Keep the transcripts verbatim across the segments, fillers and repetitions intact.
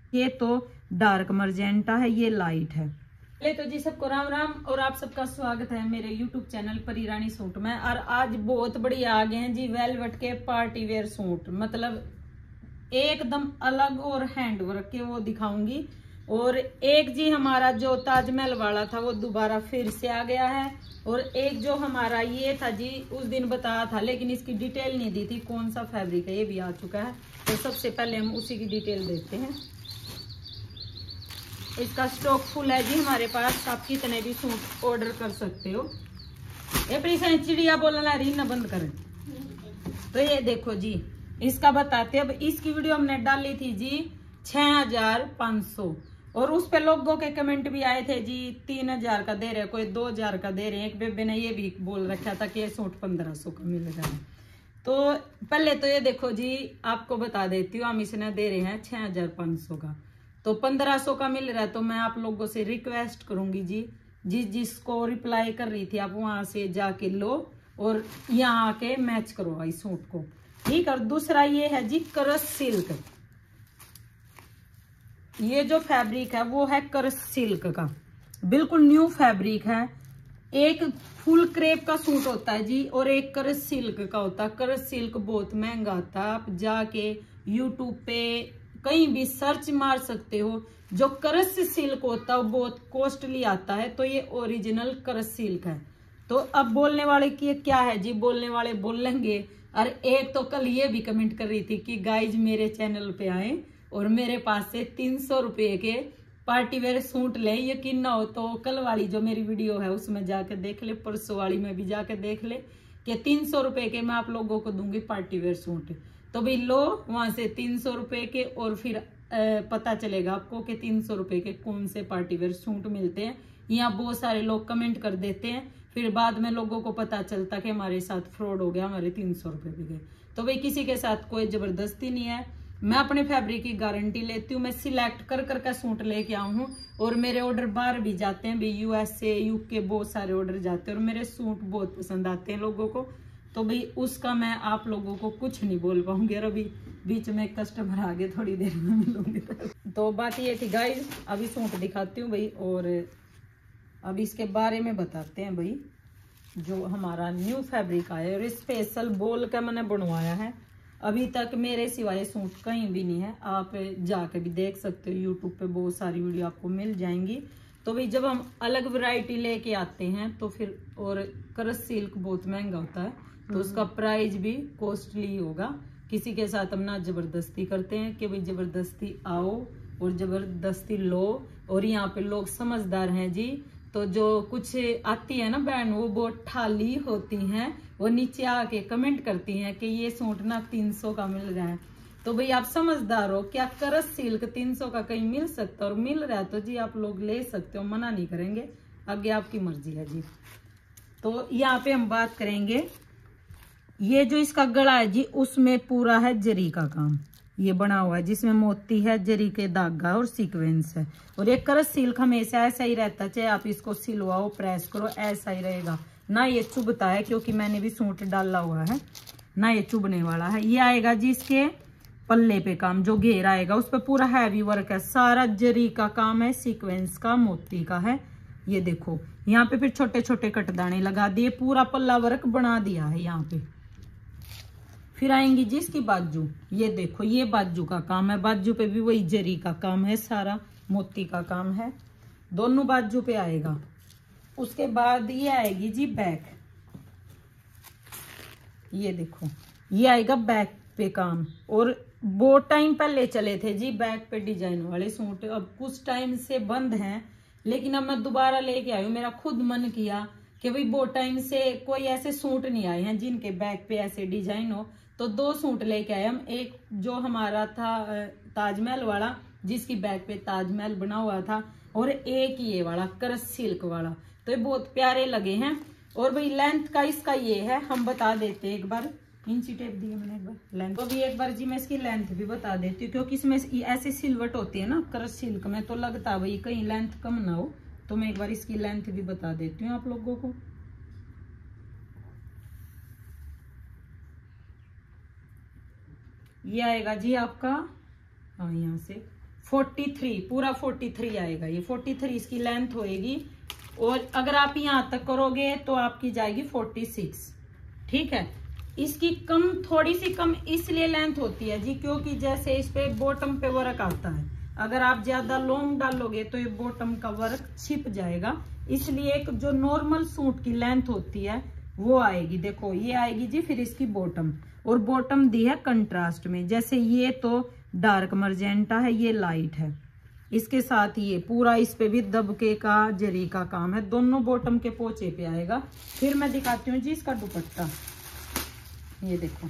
ये तो dark magenta है, ये लाइट है। पहले तो जी सबको राम राम और आप सबका स्वागत है मेरे यूट्यूब चैनल परी रानी सूट में। और आज बहुत बढ़िया आ गए हैं जी वेलवेट के पार्टी वेयर सूट, मतलब एकदम अलग और हैंड वर्क के वो दिखाऊंगी। और एक जी हमारा जो ताजमहल वाला था वो दोबारा फिर से आ गया है। और एक जो हमारा ये था जी उस दिन बताया था लेकिन इसकी डिटेल नहीं दी थी कौन सा फैब्रिक है, ये भी आ चुका है। तो सबसे पहले हम उसी की डिटेल देखते हैं। इसका स्टॉक फुल है जी हमारे पास, आप कितने भी सूट ऑर्डर कर सकते हो। ये प्लीज चिड़िया बोलना रही ना बंद करें। तो ये देखो जी इसका बताते, अब इसकी वीडियो हमने डाली थी जी छह हजार पाँच सौ और उस पे लोगों के कमेंट भी आए थे जी तीन हजार का दे रहे, कोई दो हजार का दे रहे। एक बेबे ने ये भी बोल रखा था कि ये सूट पंद्रह सौ का मिलेगा। तो पहले तो ये देखो जी आपको बता देती हूँ, हम इसने दे रहे हैं छह हजार पाँच सौ का, तो पंद्रह सौ का मिल रहा है। तो मैं आप लोगों से रिक्वेस्ट करूंगी जी, जिस जिसको रिप्लाई कर रही थी आप वहां से जाके लो और यहाँ आके मैच करो इस सूट को, ठीक। और दूसरा ये है जी करस सिल्क, ये जो फैब्रिक है वो है करस सिल्क का, बिल्कुल न्यू फैब्रिक है। एक फुल क्रेप का सूट होता है जी और एक करस सिल्क का होता है। करस सिल्क बहुत महंगा आता है, आप जाके यूट्यूब पे कहीं भी सर्च मार सकते हो। जो करस सिल्क होता है वो बहुत कॉस्टली आता है, तो ये ओरिजिनल करस सिल्क है। तो अब बोलने वाले की क्या है जी, बोलने वाले बोल लेंगे। और एक तो कल ये भी कमेंट कर रही थी कि गाइज मेरे चैनल पे आए और मेरे पास से तीन सौ रुपये के पार्टी वेयर सूट ले। यकीन ना हो तो कल वाली जो मेरी वीडियो है उसमें जाके देख ले, परसों वाली में भी जाके देख ले कि तीन सौ रुपये के मैं आप लोगों को दूंगी पार्टी वेयर सूट। तो भाई लो वहां से तीन सौ रुपये के और फिर पता चलेगा आपको कि तीन सौ रुपये के कौन से पार्टी वेयर सूट मिलते हैं। यहाँ बहुत सारे लोग कमेंट कर देते हैं, फिर बाद में लोगों को पता चलता कि हमारे साथ फ्रॉड हो गया, हमारे तीन सौ रुपये भी गए। तो भाई किसी के साथ कोई जबरदस्ती नहीं है, मैं अपने फैब्रिक की गारंटी लेती हूँ। मैं सिलेक्ट कर कर का सूट लेके आऊँ हूँ और मेरे ऑर्डर बाहर भी जाते हैं, भाई यूएसए यूके बहुत सारे ऑर्डर जाते हैं और मेरे सूट बहुत पसंद आते हैं लोगों को। तो भाई उसका मैं आप लोगों को कुछ नहीं बोल पाऊंगी। और अभी बीच में कस्टमर आ गए, थोड़ी देर में मिलूंगी। तो बात ये थी गाइज, अभी सूट दिखाती हूँ भाई और अब इसके बारे में बताते हैं। भाई जो हमारा न्यू फैब्रिक आया और स्पेशल बोल का मैंने बनवाया है, अभी तक मेरे सिवाय सूट कहीं भी नहीं है। आप जाके भी देख सकते हो, यूट्यूब पे बहुत सारी वीडियो आपको मिल जाएंगी। तो भाई जब हम अलग वैरायटी लेके आते हैं तो फिर, और करस सिल्क बहुत महंगा होता है तो उसका प्राइस भी कॉस्टली होगा। किसी के साथ हम ना जबरदस्ती करते हैं कि भाई जबरदस्ती आओ और जबरदस्ती लो। और यहाँ पे लोग समझदार हैं जी, तो जो कुछ आती है ना बहन वो बहुत ठाली होती हैं, वो नीचे आके कमेंट करती हैं कि ये सूट ना तीन सौ का मिल रहा है। तो भाई आप समझदार हो, क्या करस सिल्क तीन सौ का कहीं मिल सकता है? और मिल रहा है तो जी आप लोग ले सकते हो, मना नहीं करेंगे, आगे आपकी मर्जी है जी। तो यहाँ पे हम बात करेंगे, ये जो इसका गला है जी उसमें पूरा है जरी का काम, ये बना हुआ है जिसमें मोती है, जरी के धागा और सीक्वेंस है। और ये करस सिल्क हमेशा ऐसा ही रहता है, चाहे आप इसको सिलवाओ प्रेस करो ऐसा ही रहेगा, ना ये चुभता है, क्योंकि मैंने भी सूट डाला हुआ है, ना ये चुभने वाला है। ये आएगा जी इसके पल्ले पे काम, जो घेरा आएगा उस पर पूरा हैवी वर्क है, सारा जरी का काम है, सीक्वेंस का, मोती का है। ये देखो यहाँ पे फिर छोटे छोटे कटदाने लगा दिए, पूरा पल्ला वर्क बना दिया है यहाँ पे। फिर आएंगी जी इसकी बाजू, ये देखो ये बाजू का काम है, बाजू पे भी वही जरी का काम है, सारा मोती का काम है, दोनों बाजू पे आएगा। उसके बाद ये आएगी जी बैक, ये देखो ये आएगा बैक पे काम। और बहुत टाइम पहले चले थे जी बैक पे डिजाइन वाले सूट, अब कुछ टाइम से बंद हैं, लेकिन अब मैं दोबारा लेके आई हूँ। मेरा खुद मन किया कि भाई बहुत टाइम से कोई ऐसे सूट नहीं आए हैं जिनके बैक पे ऐसे डिजाइन हो, तो दो सूट लेके आए हम। एक जो हमारा था ताजमहल वाला जिसकी बैक पे ताजमहल बना हुआ था, और एक ये वाला करस सिल्क वाला, तो ये बहुत प्यारे लगे हैं। और भाई लेंथ का इसका ये है, हम बता देते हैं एक बार, इंची टेप दिए मैंने एक बार लेंथ, तो भी एक बार जी मैं इसकी लेंथ भी बता देती हूँ, क्योंकि इसमें ऐसी सिलवट होती है ना करस सिल्क में, तो लगता है भाई कहीं लेंथ कम ना हो, तो मैं एक बार इसकी लेंथ भी बता देती हूँ आप लोगों को। ये आएगा जी आपका, हाँ यहाँ से फोर्टी थ्री, पूरा फोर्टी थ्री आएगा ये, फोर्टी थ्री इसकी लेंथ होएगी। और अगर आप यहाँ तक करोगे तो आपकी जाएगी फोर्टी सिक्स। ठीक है, इसकी कम, थोड़ी सी कम इसलिए लेंथ होती है जी क्योंकि जैसे इस पे बॉटम पे वर्क आता है, अगर आप ज्यादा लॉन्ग डालोगे तो ये बॉटम का वर्क छिप जाएगा, इसलिए एक जो नॉर्मल सूट की लेंथ होती है वो आएगी। देखो ये आएगी जी, फिर इसकी बॉटम, और बॉटम दी है कंट्रास्ट में, जैसे ये तो डार्क मर्जेंटा है, ये लाइट है, इसके साथ ये पूरा इस पे भी दबके का जरी का काम है, दोनों बॉटम के पोचे पे आएगा। फिर मैं दिखाती हूँ जी इसका दुपट्टा, ये देखो,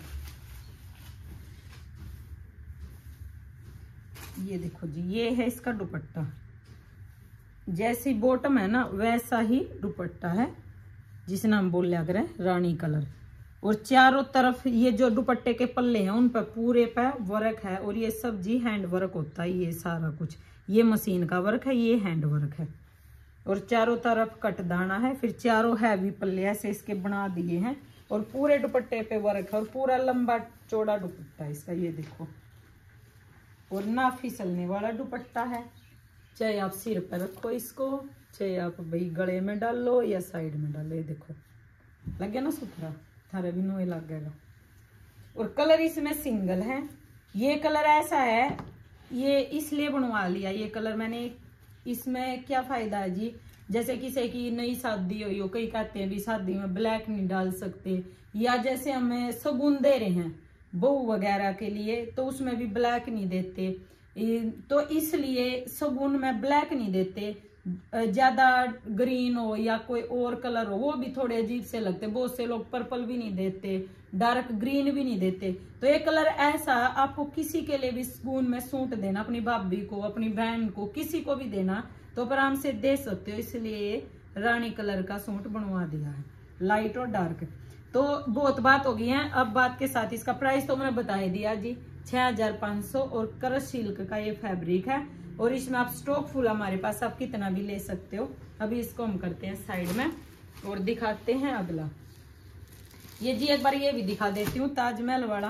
ये देखो जी, ये है इसका दुपट्टा, जैसी बॉटम है ना वैसा ही दुपट्टा है, जिसे हम बोल लिया करें रानी कलर। और चारों तरफ ये जो दुपट्टे के पल्ले हैं उन पर पूरे पे वर्क है, और ये सब जी हैंड वर्क होता है, ये सारा कुछ, ये मशीन का वर्क है, ये हैंड वर्क है, और चारों तरफ कट दाना है। फिर चारों हैवी पल्ले ऐसे इसके बना दिए हैं, और पूरे दुपट्टे पे वर्क है, और पूरा लंबा चौड़ा दुपट्टा इसका, ये देखो, और ना फिसलने वाला दुपट्टा है, चाहे आप सिर पर रखो इसको, चाहे आप भाई गले में डाल लो या साइड में डालो। ये देखो लग गया ना सुथरा, थारे भी नोए लग गएगा। और कलर इसमें सिंगल है, ये कलर ऐसा है, ये इसलिए बनवा लिया ये कलर मैंने। इसमें क्या फायदा है जी, जैसे किसी की नई शादी हुई हो, कई कहते हैं भी शादी में ब्लैक नहीं डाल सकते, या जैसे हमें शगुन दे रहे हैं बहू वगैरह के लिए तो उसमें भी ब्लैक नहीं देते, तो इसलिए शगुन में ब्लैक नहीं देते, ज्यादा ग्रीन हो या कोई और कलर हो वो भी थोड़े अजीब से लगते, बहुत से लोग पर्पल भी नहीं देते, डार्क ग्रीन भी नहीं देते। तो ये कलर ऐसा आपको किसी के लिए भी शगुन में सूट देना, अपनी भाभी को, अपनी बहन को, किसी को भी देना तो आराम से दे सकते हो, इसलिए रानी कलर का सूट बनवा दिया है, लाइट और डार्क। तो बहुत बात हो गई है, अब बात के साथ इसका प्राइस तो मैंने बता ही दिया जी, छह हजार पाँच सौ, और क्रश सिल्क का ये फैब्रिक है, और इसमें आप स्टॉक फुल हमारे पास आप कितना भी ले सकते हो। अभी इसको हम करते हैं साइड में और दिखाते हैं अगला। ये जी एक बार ये भी दिखा देती हूँ, ताजमहल वाला,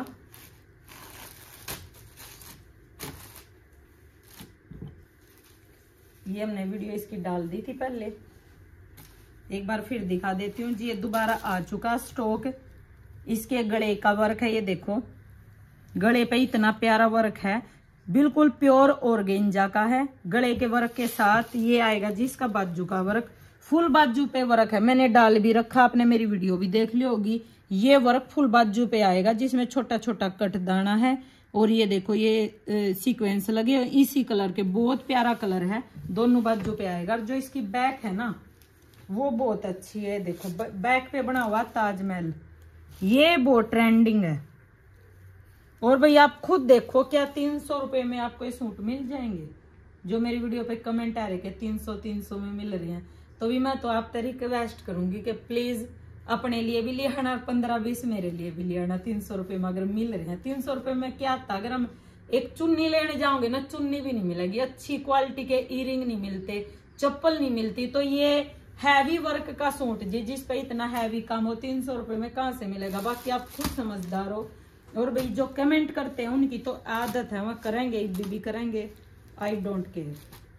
ये हमने वीडियो इसकी डाल दी थी पहले, एक बार फिर दिखा देती हूँ जी, ये दोबारा आ चुका स्टॉक। इसके गले का वर्क है, ये देखो गले पे इतना प्यारा वर्क है, बिल्कुल प्योर ऑर्गेंजा का है। गले के वर्क के साथ ये आएगा जी इसका बाजू का वर्क, फुल बाजू पे वर्क है, मैंने डाल भी रखा, आपने मेरी वीडियो भी देख ली होगी। ये वर्क फुल बाजू पे आएगा जिसमें छोटा छोटा कट दाना है, और ये देखो ये सीक्वेंस लगे इसी कलर के, बहुत प्यारा कलर है, दोनों बाजू पे आएगा। जो इसकी बैक है ना वो बहुत अच्छी है, देखो बैक पे बना हुआ ताजमहल, ये बहुत ट्रेंडिंग है। और भाई आप खुद देखो क्या तीन सौ रुपए में आपको ये सूट मिल जाएंगे, जो मेरी वीडियो पे कमेंट आ रहे कि तीन सौ तीन सौ में मिल रहे हैं, तो भी मैं तो आप तरी रिक्वेस्ट करूंगी कि प्लीज अपने लिए भी ले आना, पंद्रह बीस मेरे लिए भी ले आना। तीन सौ रुपए में अगर मिल रहे हैं, तीन सौ रुपए में क्या था, अगर हम एक चुन्नी लेने जाओगे ना, चुन्नी भी नहीं मिलेगी, अच्छी क्वालिटी के ईयरिंग नहीं मिलते, चप्पल नहीं मिलती। तो ये हैवी वर्क का सूट जी, जिस पे इतना हैवी काम हो, तीन सौ रुपए में कहाँ से मिलेगा। बाकी आप खुद समझदार हो। और भाई जो कमेंट करते हैं उनकी तो आदत है, वह करेंगे, बीबी करेंगे, आई डोंट केयर।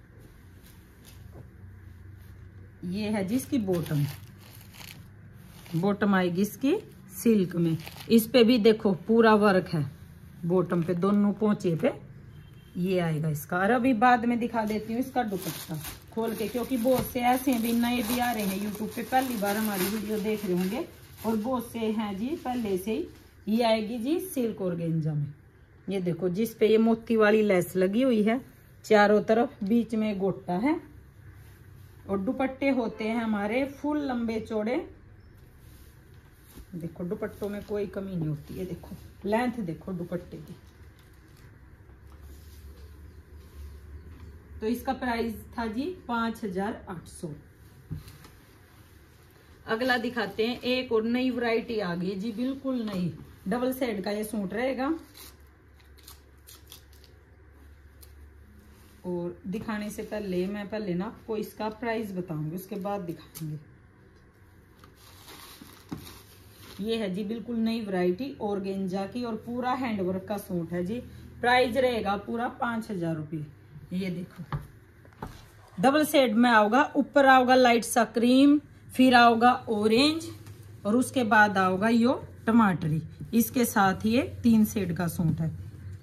ये है जिसकी बॉटम, बॉटम आएगी इसकी सिल्क में, इस पे भी देखो पूरा वर्क है, बॉटम पे दोनों पोंचे पे ये आएगा इसका। और अभी बाद में दिखा देती हूँ इसका दुपट्टा खोल के, क्योंकि बहुत से ऐसे भी नए भी आ रहे हैं यूट्यूब पे, पहली बार हमारी वीडियो देख रहे होंगे, और बहुत से हैं जी पहले से ही। ये आएगी जी सिल्क ऑर्गेन्जा में, ये देखो जिस पे ये मोती वाली लेस लगी हुई है, चारों तरफ, बीच में गोटा है, और दुपट्टे होते हैं हमारे फुल लंबे चौड़े। देखो दुपट्टों में कोई कमी नहीं होती है, देखो लेंथ देखो दुपट्टे की। तो इसका प्राइस था जी पांच हजार आठ सौ। अगला दिखाते हैं, एक और नई वैरायटी आ गई जी, बिल्कुल नई, डबल साइड का ये सूट रहेगा। और दिखाने से पहले मैं पहले ना आपको इसका प्राइस बताऊंगी, उसके बाद दिखाएंगे। ये है जी बिल्कुल नई वैरायटी ऑर्गेन्जा की, और पूरा हैंडवर्क का सूट है जी। प्राइस रहेगा पूरा पांच हजार रुपये। ये देखो डबल शेड में आओगा, ऊपर आओगा लाइट सा क्रीम, फिर आओगा ऑरेंज और उसके बाद आओगा यो टमाटरी। इसके साथ ये तीन शेड का सूट है।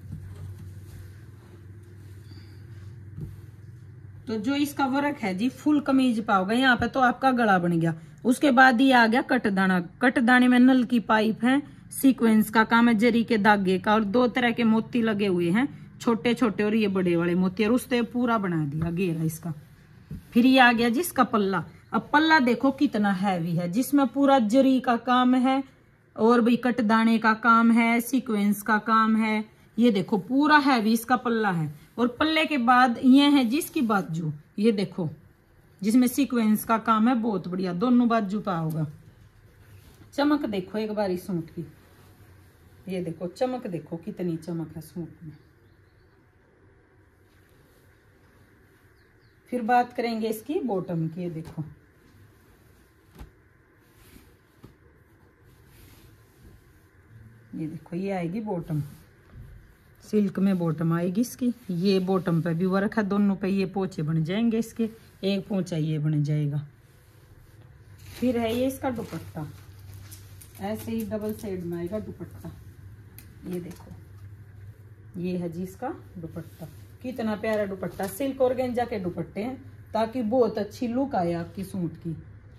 तो जो इसका वर्क है जी फुल कमीज पाओगे यहाँ पे, तो आपका गला बन गया। उसके बाद ये आ गया कटदाना। कटदाने में नल की पाइप है, सीक्वेंस का काम है, जरी के धागे का, और दो तरह के मोती लगे हुए हैं, छोटे छोटे और ये बड़े वाले मोती, और उससे पूरा बना दिया घेरा इसका। फिर ये आ गया जी इसका पल्ला। अब पल्ला देखो कितना हैवी है, जिसमें पूरा जरी का काम है और भाई कटदाने का काम है, सीक्वेंस का काम है। ये देखो पूरा हैवी इसका पल्ला है। और पल्ले के बाद ये है जिसकी बाजू, ये देखो जिसमें सीक्वेंस का काम है, बहुत बढ़िया, दोनों बाजू पा होगा। चमक देखो एक बार इस सूट की, ये देखो चमक देखो कितनी चमक है सूट में। फिर बात करेंगे इसकी बॉटम की। ये देखो ये देखो ये आएगी बॉटम, सिल्क में बॉटम आएगी इसकी। ये बॉटम पे भी वर्क है, दोनों पे ये पोंचे बन जाएंगे इसके, एक पोंचा ये बन जाएगा। फिर है ये इसका दुपट्टा, ऐसे ही डबल साइड में आएगा दुपट्टा। ये देखो ये है जी इसका दुपट्टा, कितना प्यारा दुपट्टा। सिल्क और गेंजा के दुपट्टे हैं ताकि बहुत अच्छी लुक आए आपकी सूट की।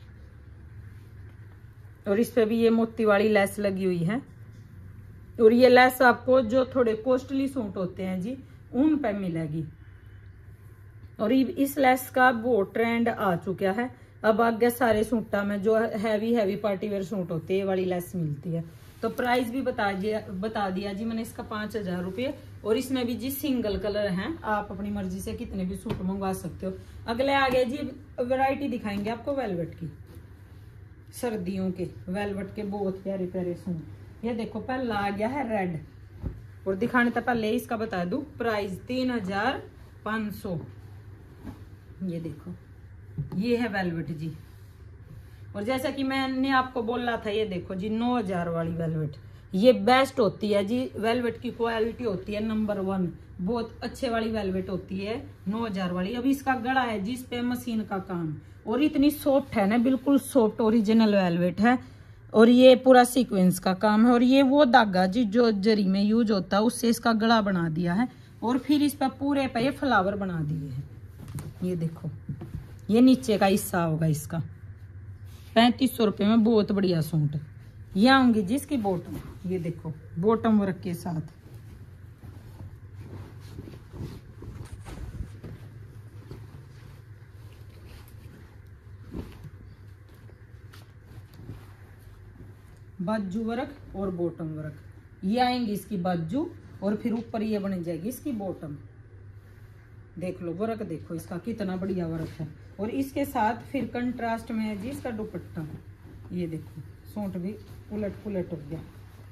और इस पे भी ये मोती वाली लेस लगी हुई है। और ये लेस आपको जो थोड़े कॉस्टली सूट होते हैं जी उन पे मिलेगी। और इस लेस का बहुत ट्रेंड आ चुका है। अब आगे सारे सूटा में जो heavy heavy party wear suit होते हैं ये वाली लेस मिलती है। तो प्राइस भी बता दिया बता दिया जी मैंने इसका पांच हजार रुपये। और इसमें भी जी सिंगल कलर हैं, आप अपनी मर्जी से कितने भी सूट मंगवा सकते हो। अगले आगे जी वैरायटी दिखाएंगे आपको वेलवेट की, सर्दियों के वेलवेट के बहुत प्यारे प्यारे सूट। ये देखो पहला आ गया है रेड, और दिखाने से पहले इसका बता दूं प्राइस तीन हजार पाँच सौ। ये देखो ये है वेलवेट जी। और जैसा कि मैंने आपको बोला था, ये देखो जी नौ हजार वाली वेलवेट, ये बेस्ट होती है जी। वेलवेट की क्वालिटी होती है नंबर वन, बहुत अच्छे वाली वेलवेट होती है नौ हजार वाली। अभी इसका गला है जिस पे मशीन का काम, और इतनी सॉफ्ट है ना, बिल्कुल सॉफ्ट ओरिजिनल वेलवेट है। और ये पूरा सीक्वेंस का काम है। और ये वो धागा जी जो जरी में यूज होता है, उससे इसका गला बना दिया है। और फिर इस पर पूरे पे ये फ्लावर बना दिए हैं। ये देखो ये नीचे का हिस्सा होगा इसका। पैंतीस सौ रुपये में बहुत बढ़िया सूट। ये आऊंगी जिसकी बॉटम, ये देखो बॉटम वर्क के साथ। बाजू वर्क और बॉटम वर्क, ये आएंगी इसकी बाजू, और फिर ऊपर ये बन जाएगी इसकी बॉटम। देख लो वर्क देखो इसका कितना बढ़िया वर्क है। और इसके साथ फिर कंट्रास्ट में है जी इसका दुपट्टा। ये देखो सूट भी उलट पुलट हो गया।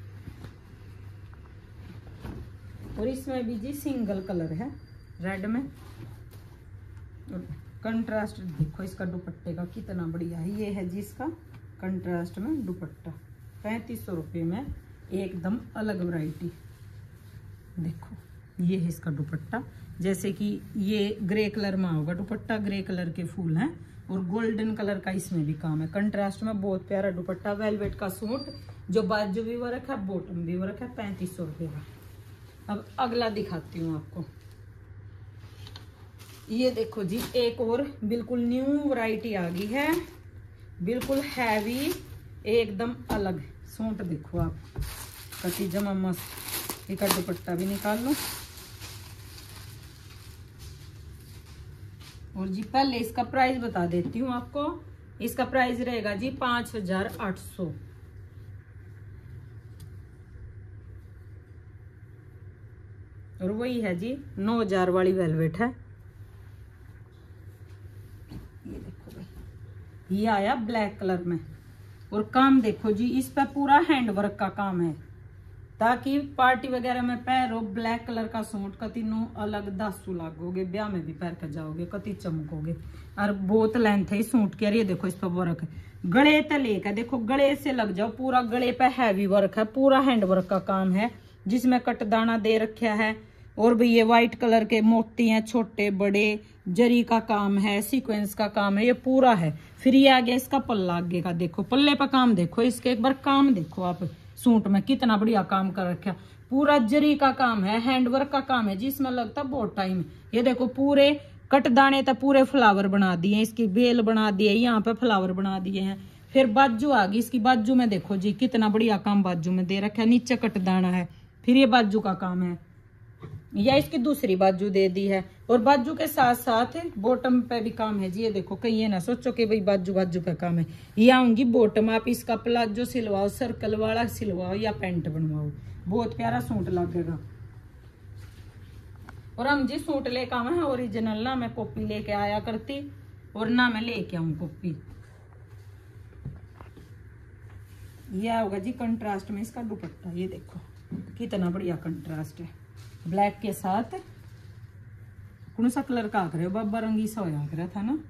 और इसमें भी जी सिंगल कलर है रेड में। और कंट्रास्ट देखो इसका दुपट्टे का कितना बढ़िया है। ये है जी इसका कंट्रास्ट में दुपट्टा, पैंतीस सौ रुपये में एकदम अलग वैरायटी। देखो ये है इसका दुपट्टा, जैसे कि ये ग्रे कलर में होगा दुपट्टा, ग्रे कलर के फूल हैं और गोल्डन कलर का इसमें भी काम है। कंट्रास्ट में बहुत प्यारा दुपट्टा, वेलवेट का सूट, जो बाजू भी वर्क है बॉटम भी वर्क है, पैंतीस सौ रुपये का। अब अगला दिखाती हूँ आपको। ये देखो जी एक और बिल्कुल न्यू वैरायटी आ गई है, बिल्कुल हैवी एकदम अलग सूट। देखो आप कटी जमा मस्त, एक दुपट्टा भी निकाल लो। और जी पहले इसका प्राइस बता देती हूँ आपको। इसका प्राइस रहेगा जी पांच हजार आठ सौ। और वही है जी नौ हजार वाली वेलवेट है। ये देखो भाई ये आया ब्लैक कलर में। और काम देखो जी इस पे पूरा हैंड वर्क का काम है, ताकि पार्टी वगैरह में पहनो ब्लैक कलर का सूट, कति नो अलग दासू लागोगे, ब्याह में भी पहन कर जाओगे, कति चमकोगे। और बहुत लेंथ है इस सूट की। ये देखो इस पर वर्क है, गले तले का देखो, गले से लग जाओ, पूरा गले पे हैवी वर्क है, पूरा हैंड वर्क का काम है, जिसमें कटदाना दे रखा है। और भी ये व्हाइट कलर के मोती हैं, छोटे बड़े, जरी का काम है, सीक्वेंस का काम है, ये पूरा है। फिर ये आ गया इसका पल्ला आगे का, देखो पल्ले पर काम देखो इसके, एक बार काम देखो आप, सूट में कितना बढ़िया काम कर रखा, पूरा जरी का काम है, हैंडवर्क का काम है जिसमें लगता बहुत टाइम। ये देखो पूरे कट दाने तक पूरे फ्लावर बना दिए, इसकी बेल बना दिए, यहाँ पे फ्लावर बना दिए हैं। फिर बाजू आ गई इसकी, बाजू में देखो जी कितना बढ़िया काम बाजू में दे रखा है, नीचे कट दाना है। फिर ये बाजू का काम है, या इसकी दूसरी बाजू दे दी है। और बाजू के साथ साथ बॉटम पे भी काम है जी। ये देखो कहीं ये ना सोचो कि भाई बाजू बाजू पे काम है, ये आऊंगी बॉटम, आप इसका प्लाजो सिलवाओ, सर्कल वाला सिलवाओ या पैंट बनवाओ, बहुत प्यारा सूट लगेगा। और हम जी सूट लेके आवे हैं ओरिजिनल, ना मैं कॉपी लेके आया करती और ना मैं लेके आऊं कॉपी। यह होगा जी कंट्रास्ट में इसका दुपट्टा, ये देखो कितना बढ़िया कंट्रास्ट है, ब्लैक के साथ। कौन सा कलर का आकर बाबा रंगी सा होया कर था ना,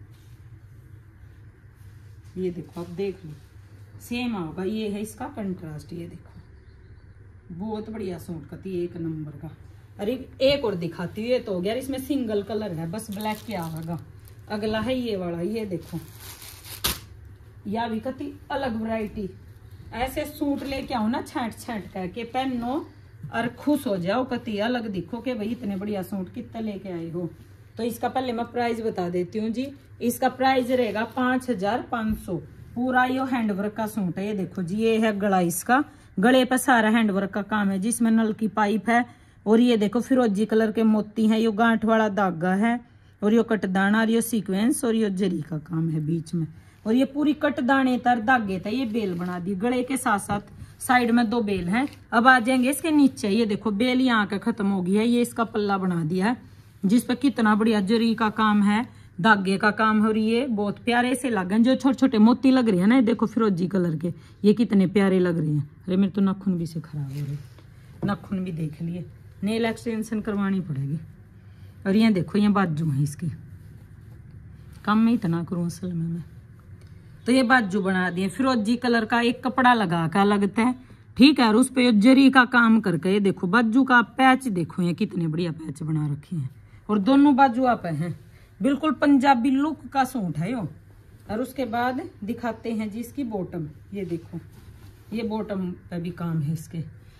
ये देखो आप देख लो सेम होगा, ये है इसका कंट्रास्ट। ये देखो बहुत बढ़िया सूट कती, एक नंबर का। अरे एक और दिखाती हूँ, ये तो हो गया, इसमें सिंगल कलर है बस ब्लैक क्या होगा। अगला है ये वाला, ये देखो या भी कती अलग वैरायटी। ऐसे सूट लेके आओ ना छाट छाट करके पहनो और खुश हो जाओ, कती अलग दिखो कि भाई इतने बढ़िया सूट कितने लेके आए हो। तो इसका पहले मैं प्राइस बता देती हूँ जी। इसका प्राइस रहेगा पांच हजार पाँच सौ। पूरा ये हैंडवर्क का सूट है। ये देखो जी, ये है गला इसका, गले पर सारा हैंडवर्क का काम है जिसमें नल की पाइप है। और ये देखो फिरोजी कलर के मोती हैं, ये गांठ वाला धागा है, और ये कटदाना, और ये सीक्वेंस, और ये जरी का काम है बीच में। और ये पूरी कटदाने तर धागे था, ये बेल बना दी गले के साथ साथ, साइड में दो बेल हैं। अब आ जाएंगे इसके नीचे, ये देखो बेल यहाँ का खत्म हो गई है, ये इसका पल्ला बना दिया है जिस पे कितना बढ़िया जरी का काम है, धागे का काम है। और ये बहुत प्यारे से लग रहे हैं, जो छोटे छोटे मोती लग रहे हैं ना, ये देखो फिरोजी कलर के, ये कितने प्यारे लग रहे हैं। अरे मेरे तो नाखून भी से खराब हो रहे, नाखून भी देख लिए, नेल एक्सटेंशन करवानी पड़ेगी। और ये देखो ये बाजू है इसकी, कम में इतना करूँ असल में मैं। तो ये बाजू बना दिए फिरोजी कलर का, एक कपड़ा लगा का लगता है, ठीक है। और उस पे जरी का काम करके ये देखो बाजू का पैच देखो, ये कितने बढ़िया पैच बना रखे हैं। और दोनों बाजू आप हैं, बिल्कुल पंजाबी लुक का सूट है यो। और उसके बाद दिखाते हैं जी इसकी बॉटम, ये देखो ये बॉटम पे भी काम है इसके,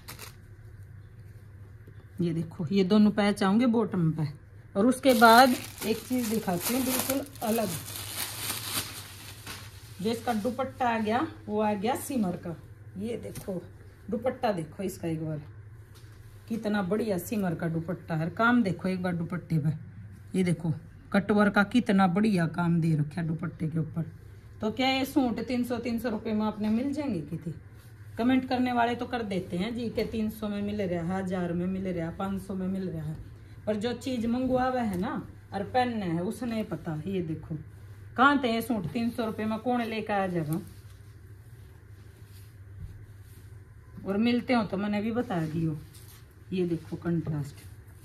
ये देखो ये दोनों पैच आऊंगे बॉटम पे। और उसके बाद एक चीज दिखाती हूँ बिल्कुल अलग, जो इसका दुपट्टा आ गया वो आ गया सिमर का। ये देखो दुपट्टा देखो इसका एक बार, कितना बढ़िया सिमर का दुपट्टा है। काम देखो एक बार दुपट्टे पे, ये देखो कटवर का कितना बढ़िया काम दे रखा है दुपट्टे के ऊपर। तो क्या ये सूट तीन सौ तीन सौ रुपये में आपने मिल जाएंगे कितनी? कमेंट करने वाले तो कर देते हैं जी के तीन सौ में मिल रहा है, हजार में मिल रहा है, पाँच सौ में मिल रहा है। पर जो चीज मंगवा हुआ है ना और पहनना है उसने पता। ये देखो कहाँ थे ये सूट तीन सौ रुपये में, कौन लेकर आ जाएगा? और मिलते हो तो मैंने भी बता दियो। ये देखो कंट्रास्ट,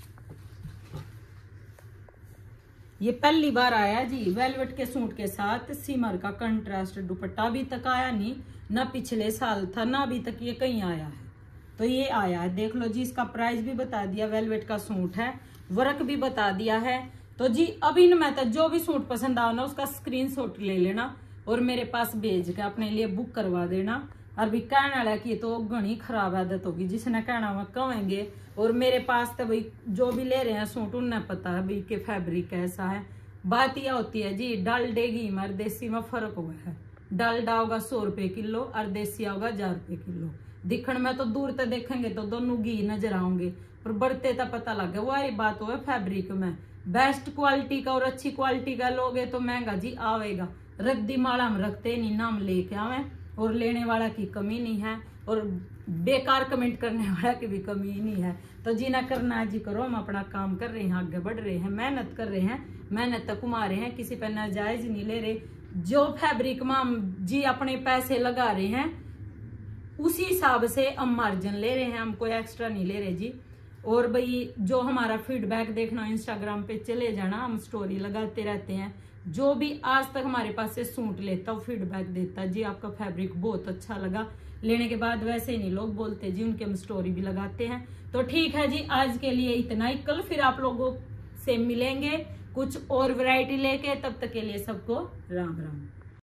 ये पहली बार आया जी वेलवेट के सूट के साथ सिमर का कंट्रास्ट दुपट्टा। अभी तक आया नहीं, ना पिछले साल था ना अभी तक ये कहीं आया है। तो ये आया है, देख लो जी। इसका प्राइस भी बता दिया, वेलवेट का सूट है, वर्क भी बता दिया है। तो जी अभी न मैं तो जो भी सूट पसंद आओ ना उसका स्क्रीनशॉट ले लेना और मेरे पास भेज के अपने लिए बुक करवा देना। और भी कहने वाला कि तो घनी खराब आदत होगी, जिसने कहना वह कहेंगे। और मेरे पास तो भाई जो भी ले रहे हैं सूट उन्हें पता है भाई कि फैब्रिक कैसा है। बात यह होती है जी डालडे घी में और देसी में फर्क हुआ है। डालडा होगा सौ रुपये किलो और देसी होगा हजार रुपये किलो। दिखण में तो दूर तक देखेंगे तो दोनों घी नजर आएंगे, पर बढ़ते तक पता लगे। वही बात हो फैब्रिक में, बेस्ट क्वालिटी का और अच्छी क्वालिटी का लोगे तो महंगा जी आवेगा। रद्दी माला हम रखते नहीं, नाम लेके आवे और लेने वाला की कमी नहीं है और बेकार कमेंट करने वाला की भी कमी नहीं है। तो जी ना करना है जी करो, हम अपना काम कर रहे हैं, आगे बढ़ रहे हैं, मेहनत कर रहे हैं, मेहनत तक कमा रहे हैं, किसी पे नाजायज नहीं ले रहे। जो फैब्रिक में हम जी अपने पैसे लगा रहे हैं उसी हिसाब से हम मार्जिन ले रहे हैं, हम कोई एक्स्ट्रा नहीं ले रहे जी। और भाई जो हमारा फीडबैक देखना इंस्टाग्राम पे चले जाना, हम स्टोरी लगाते रहते हैं। जो भी आज तक हमारे पास से सूट लेता वो फीडबैक देता जी आपका फैब्रिक बहुत अच्छा लगा, लेने के बाद वैसे ही नहीं लोग बोलते जी, उनके हम स्टोरी भी लगाते हैं। तो ठीक है जी, आज के लिए इतना ही। कल फिर आप लोगों से मिलेंगे कुछ और वैरायटी लेके। तब तक के लिए सबको राम राम।